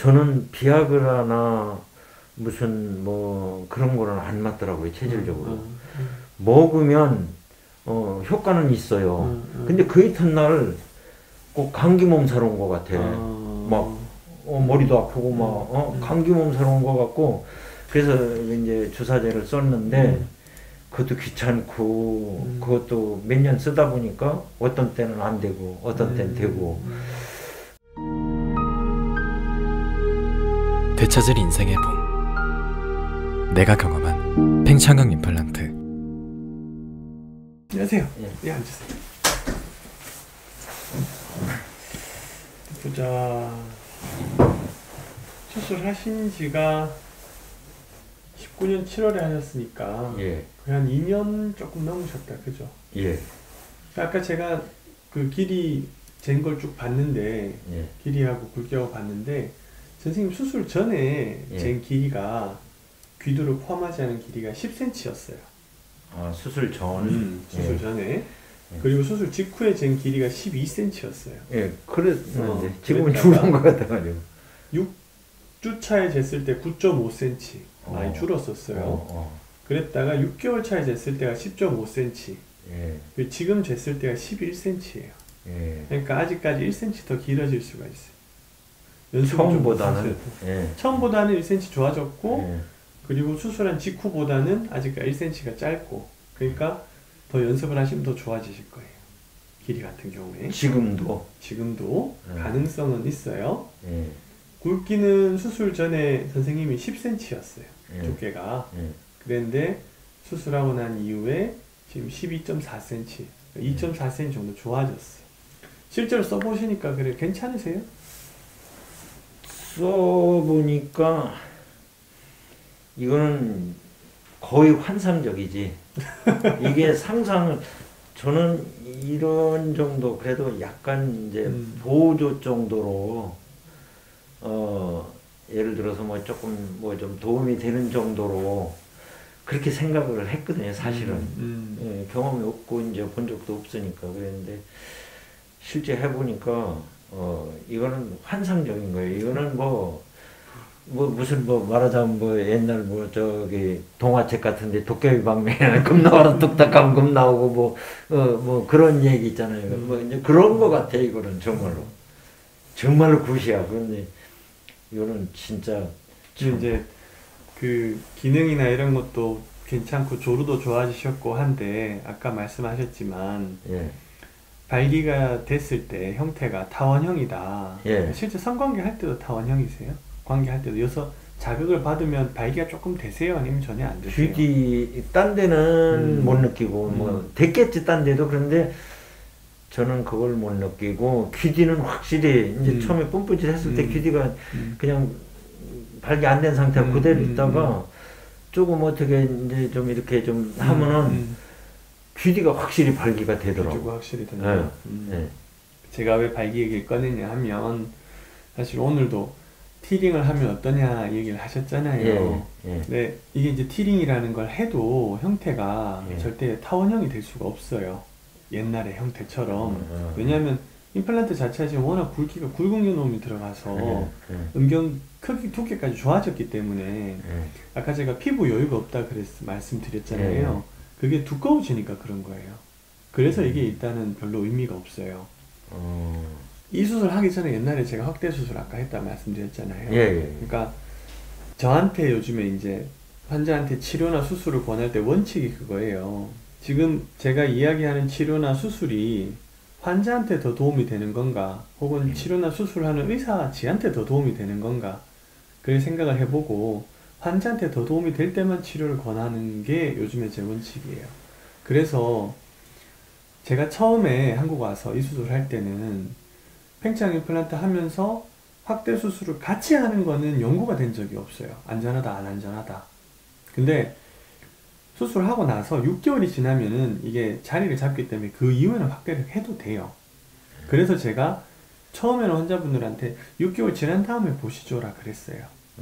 저는 비아그라나 무슨 뭐 그런 거는 안 맞더라고요, 체질적으로. 먹으면 효과는 있어요. 근데 그 이튿날 꼭 감기 몸살 온 것 같아. 막 머리도 아프고 막 감기 몸살 온 것 같고. 그래서 이제 주사제를 썼는데 그것도 귀찮고 그것도 몇 년 쓰다 보니까 어떤 때는 안 되고 어떤 때는 되고. 되찾을 인생의 봄. 내가 경험한 팽창강 임플란트. 안녕하세요. 예, 앉으세요. 보자. 수술하신 지가 19년 7월에 하셨으니까 예. 거의 한 2년 조금 넘으셨다, 그죠? 예. 아까 제가 그 길이 잰 걸 쭉 봤는데, 예. 길이하고 굵기하고 봤는데, 선생님 수술 전에 예. 잰 길이가 귀두를 포함하지 않은 길이가 10cm였어요. 아, 수술 전? 수술 예. 전에. 그리고 수술 직후에 잰 길이가 12cm였어요. 예, 그랬는데 지금은 줄은 것 같아가지고. 6주 차에 쟀을 때 9.5cm 많이 줄었었어요. 그랬다가 6개월 차에 쟀을 때가 10.5cm. 예. 그리고 지금 쟀을 때가 11cm예요. 예. 그러니까 아직까지 1cm 더 길어질 수가 있어요. 처음보다는. 예. 처음보다는 1cm 좋아졌고, 예. 그리고 수술한 직후보다는 아직 1cm가 짧고, 그러니까 더 연습을 하시면 더 좋아지실 거예요. 길이 같은 경우에. 지금도 가능성은 있어요. 예. 굵기는 수술 전에 선생님이 10cm였어요. 예. 두께가. 예. 그런데 수술하고 난 이후에 지금 12.4cm, 2.4cm 정도 좋아졌어요. 실제로 써보시니까 그래 괜찮으세요? 써보니까 이거는 거의 환상적이지. 이게 상상을, 저는 이런 정도, 그래도 약간 이제 보조 정도로, 예를 들어서 뭐 조금 뭐 좀 도움이 되는 정도로 그렇게 생각을 했거든요, 사실은. 예, 경험이 없고 이제 본 적도 없으니까. 그랬는데 실제 해보니까 이거는 환상적인 거예요. 이거는 무슨 말하자면 옛날 저기 동화책 같은데 도깨비 방맹에는 금 나와라 뚝딱하면 금 나오고 그런 얘기 있잖아요. 뭐 이제 그런 거 같아. 이거는 정말로 굿이야. 그런데 이거는 진짜 이제 그 기능이나 이런 것도 괜찮고 조루도 좋아지셨고 한데 아까 말씀하셨지만 예. 발기가 됐을 때 형태가 타원형이다. 예. 실제 성관계 할 때도 타원형이세요? 관계 할 때도 여기서 자극을 받으면 발기가 조금 되세요? 아니면 전혀 안 되세요? 귀뒤 딴 데는 못 느끼고 뭐 됐겠지 딴 데도. 그런데 저는 그걸 못 느끼고 귀뒤는 확실히 이제 처음에 뿜뿌질 했을 때 귀뒤가 그냥 발기 안 된 상태가 그대로 있다가 조금 어떻게 이제 좀 이렇게 좀 하면은 귀뒤가 확실히 발기가 되더라고요. 확실히 된다. 네. 제가 왜 발기 얘기를 꺼내냐 하면 사실 오늘도 티링을 하면 어떠냐 얘기를 하셨잖아요. 예. 근데 이게 이제 티링이라는 걸 해도 형태가 예. 절대 타원형이 될 수가 없어요. 옛날의 형태처럼. 왜냐하면 임플란트 자체가 지금 워낙 굵기가 굵은 놈이 들어가서 음경 크기 두께까지 좋아졌기 때문에 아까 제가 피부 여유가 없다 말씀드렸잖아요. 그게 두꺼워지니까 그런 거예요. 그래서 이게 일단은 별로 의미가 없어요. 이 수술 하기 전에 옛날에 제가 확대 수술 아까 했다 말씀드렸잖아요. 그러니까 저한테 요즘에 이제 환자한테 치료나 수술을 권할 때 원칙이 그거예요. 지금 제가 이야기하는 치료나 수술이 환자한테 더 도움이 되는 건가, 혹은 치료나 수술하는 의사 지한테 더 도움이 되는 건가, 그걸 생각을 해보고 환자한테 더 도움이 될 때만 치료를 권하는 게 요즘에 제 원칙이에요. 그래서 제가 처음에 한국 와서 이 수술을 할 때는 팽창 임플란트 하면서 확대 수술을 같이 하는 거는 연구가 된 적이 없어요. 안전하다 안 안전하다. 근데 수술을 하고 나서 6개월이 지나면은 이게 자리를 잡기 때문에 그 이후에는 확대를 해도 돼요. 그래서 제가 처음에는 환자분들한테 6개월 지난 다음에 보시죠라 그랬어요.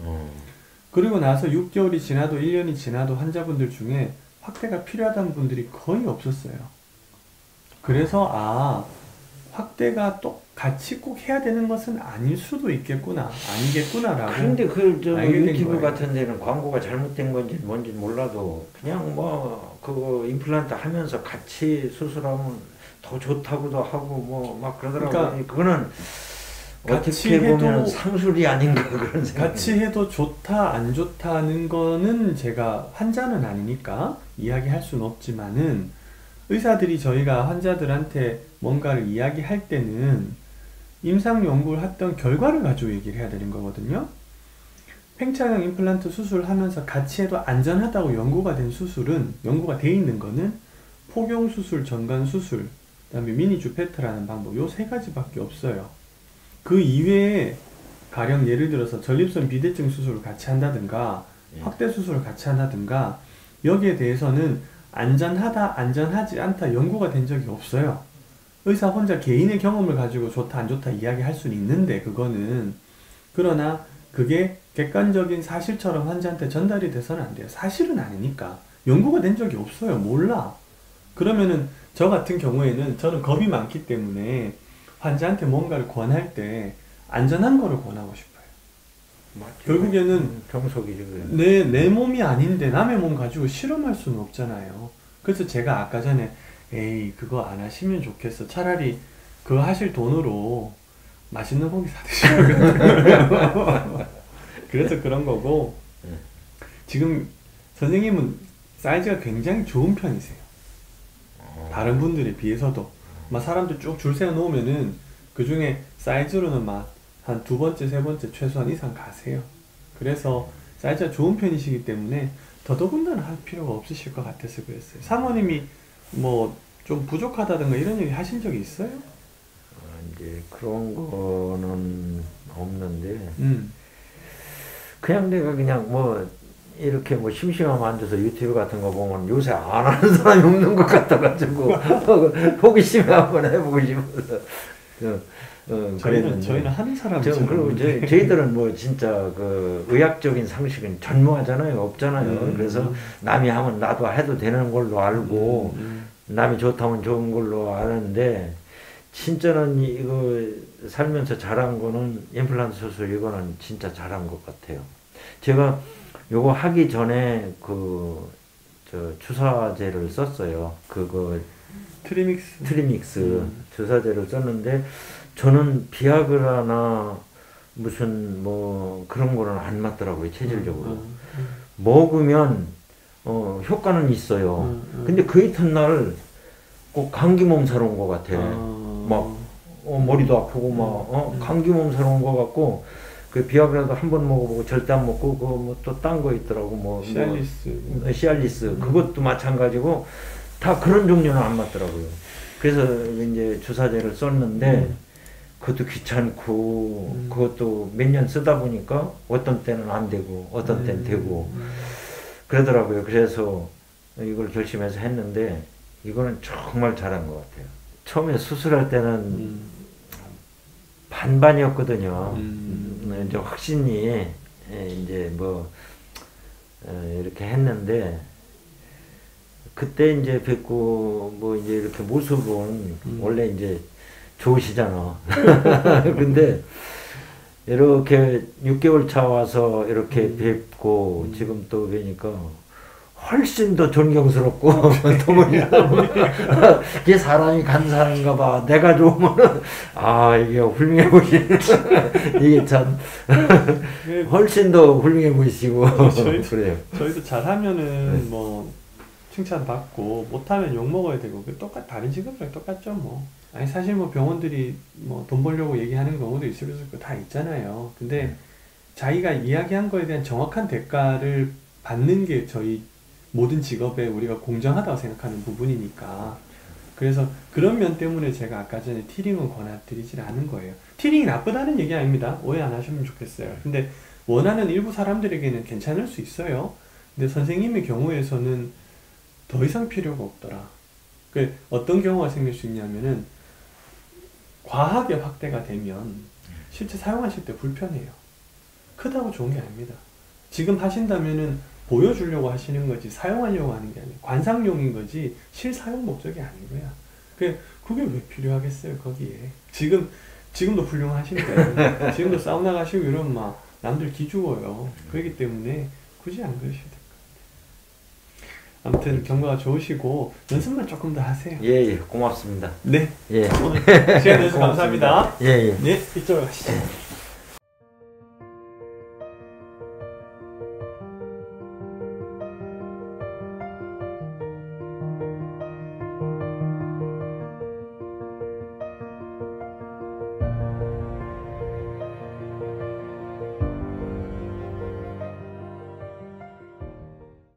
그리고 나서 6개월이 지나도 1년이 지나도 환자분들 중에 확대가 필요하다는 분들이 거의 없었어요. 그래서 확대가 또 같이 꼭 해야 되는 것은 아닐 수도 있겠구나, 아니겠구나라고. 그런데 그 알게 된 유튜브 거예요. 같은 데는 광고가 잘못된 건지 뭔지 몰라도 그냥 뭐 그 임플란트 하면서 같이 수술하면 더 좋다고도 하고 뭐 막 그러더라고요. 그러니까 그거는 어떻게 보면 상술이 아닌가 그런 생각. 같이 해도 좋다 안 좋다는 거는 제가 환자는 아니니까 이야기할 수는 없지만은, 의사들이 저희가 환자들한테 뭔가를 이야기할 때는 임상 연구를 했던 결과를 가지고 얘기를 해야 되는 거거든요. 팽창형 임플란트 수술하면서 같이 해도 안전하다고 연구가 된 수술은, 연구가 돼 있는 거는 포경수술, 전관수술, 그 다음에 미니주페트라는 방법, 요 세 가지밖에 없어요. 그 이외에 가령 예를 들어서 전립선 비대증 수술을 같이 한다든가 확대 수술을 같이 한다든가, 여기에 대해서는 안전하다 안전하지 않다 연구가 된 적이 없어요. 의사 혼자 개인의 경험을 가지고 좋다 안 좋다 이야기할 수는 있는데, 그거는, 그러나 그게 객관적인 사실처럼 환자한테 전달이 돼서는 안 돼요. 사실은 아니니까. 연구가 된 적이 없어요. 몰라. 그러면은 저 같은 경우에는 저는 겁이 많기 때문에 환자한테 뭔가를 권할 때 안전한 거를 권하고 싶어요. 맞죠. 결국에는 경속이죠. 내 몸이 아닌데 남의 몸 가지고 실험할 수는 없잖아요. 그래서 제가 아까 전에 에이 그거 안 하시면 좋겠어, 차라리 그거 하실 돈으로 맛있는 고기 사드시라고 그래서 그런 거고, 지금 선생님은 사이즈가 굉장히 좋은 편이세요. 다른 분들에 비해서도 막 사람들 쭉 줄 세워 놓으면은 그 중에 사이즈로는 막 한 두 번째, 세 번째 최소한 이상 가세요. 그래서 사이즈가 좋은 편이시기 때문에 더더군다나 할 필요가 없으실 것 같아서 그랬어요. 사모님이 뭐 좀 부족하다든가 이런 얘기 하신 적이 있어요? 이제 그런 거는 없는데 음. 그냥 내가 그냥 뭐 이렇게 뭐 심심하면 앉아서 유튜브 같은 거 보면 요새 안 하는 사람이 없는 것 같아가지고 호기심에 한번 해보고 싶어서 저희는 하는 사람이죠. 그리고 저희들은 뭐 진짜 그 의학적인 상식은 전무하잖아요, 없잖아요. 그래서 남이 하면 나도 해도 되는 걸로 알고 남이 좋다면 좋은 걸로 아는데, 진짜는 이거 살면서 잘한 거는 임플란트 수술, 이거는 진짜 잘한 것 같아요. 제가 요거 하기 전에 주사제를 썼어요. 그거 트리믹스 주사제를 썼는데, 저는 비아그라나 무슨 뭐 그런 거는 안 맞더라고요, 체질적으로. 먹으면 효과는 있어요. 근데 그 이튿날 꼭 감기 몸살 온 것 같아. 막 머리도 아프고 막 감기 몸살 온 것 같고, 그 비아그라도 한 번 먹어보고 절대 안 먹고, 그거 뭐 또 딴 거 있더라고, 뭐 시알리스 그것도 마찬가지고 다 그런 종류는 안 맞더라고요. 그래서 이제 주사제를 썼는데 그것도 귀찮고 그것도 몇 년 쓰다 보니까 어떤 때는 안 되고 어떤 때는 되고 그러더라고요. 그래서 이걸 결심해서 했는데 이거는 정말 잘한 것 같아요. 처음에 수술할 때는 반반이었거든요. 이제 확신이 이제 뭐 이렇게 했는데, 그때 이제 뵙고 뭐 이제 이렇게 모습은 원래 이제 좋으시잖아. 근데 이렇게 6개월 차 와서 이렇게 뵙고 지금 또 뵈니까 훨씬 더 존경스럽고 이게 사람이 간사한가 봐. 내가 좋으면은 이게 훌륭해 보이네. 이게 참 훨씬 더 훌륭해 보이시고 그래요. 저희도 잘하면은 뭐 칭찬받고 못하면 욕먹어야 되고, 다른 직업이랑 똑같죠 뭐. 아니 사실 뭐 병원들이 뭐 돈 벌려고 얘기하는 경우도 있을 거 다 있잖아요. 근데 자기가 이야기한 거에 대한 정확한 대가를 받는 게 저희 모든 직업에 우리가 공정하다고 생각하는 부분이니까. 그래서 그런 면 때문에 제가 아까 전에 티링은 권해드리지 않은 거예요. 티링이 나쁘다는 얘기 아닙니다. 오해 안 하시면 좋겠어요. 근데 원하는 일부 사람들에게는 괜찮을 수 있어요. 근데 선생님의 경우에서는 더 이상 필요가 없더라. 어떤 경우가 생길 수 있냐면은 과하게 확대가 되면 실제 사용하실 때 불편해요. 크다고 좋은 게 아닙니다. 지금 하신다면은 보여주려고 하시는 거지 사용하려고 하는 게 아니에요. 관상용인 거지 실사용 목적이 아니고요. 그게 왜 필요하겠어요 거기에. 지금도 훌륭하신데 지금도 사우나 가시고 이러면 막 남들 기죽어요. 그렇기 때문에 굳이 안 그러셔도 될 것 같아요. 아무튼 경과가 좋으시고 연습만 조금 더 하세요. 예, 고맙습니다. 네. 예. 오늘 시간 내주셔서 감사합니다. 예. 네, 이쪽으로 가시죠.